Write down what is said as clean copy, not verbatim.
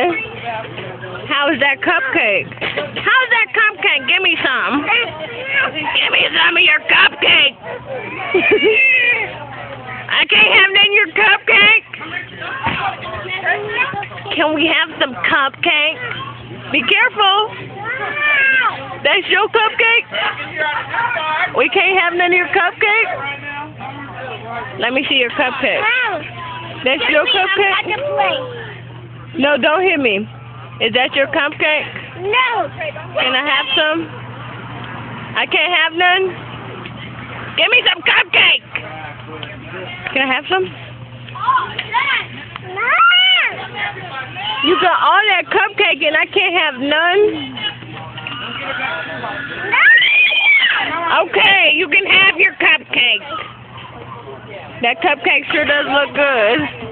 good. How's that cupcake? How's that cupcake? Give me some. Give me some of your cupcake. I can't have none of your cupcake. Can we have some cupcake? Be careful. That's your cupcake? We can't have none of your cupcake? Let me see your cupcake. That's your cupcake? No, don't hit me. Is that your cupcake? No. Can I have some? I can't have none? Give me some cupcake! Can I have some? You got all that cupcake and I can't have none? Okay, you can have your cupcake. That cupcake sure does look good.